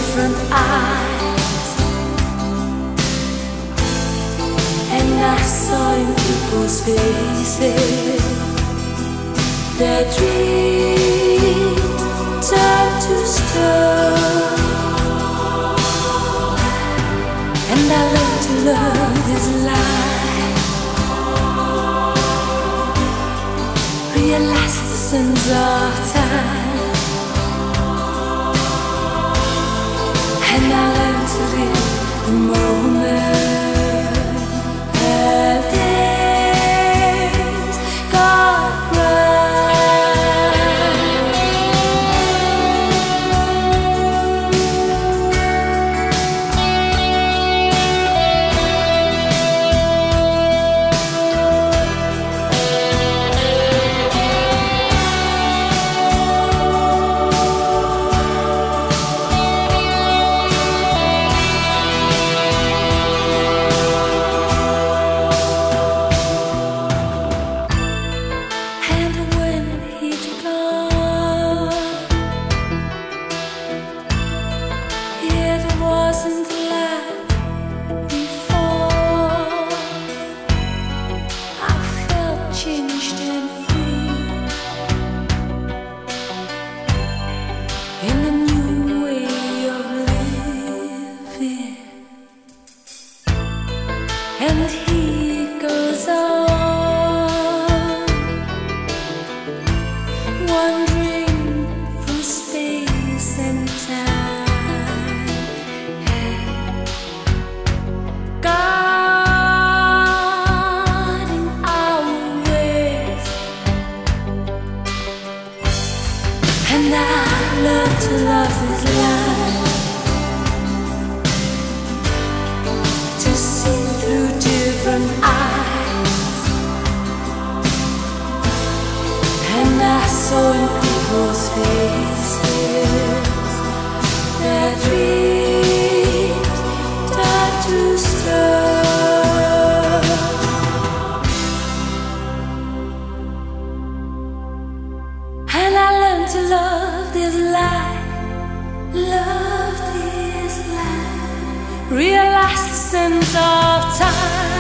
different eyes, and I saw in people's faces their dreams turn to stone. And I learned to love this life, realize the sins of time, and I learned to live the moment, and things got wasn't like before. I felt changed and free in a new way of living. And he goes on, wandering through space and time, and I learned to love this life, to see through different eyes, and I saw in people's faces their dreams turn to stone. And I learned to love this life, love this life, realize the sense of time.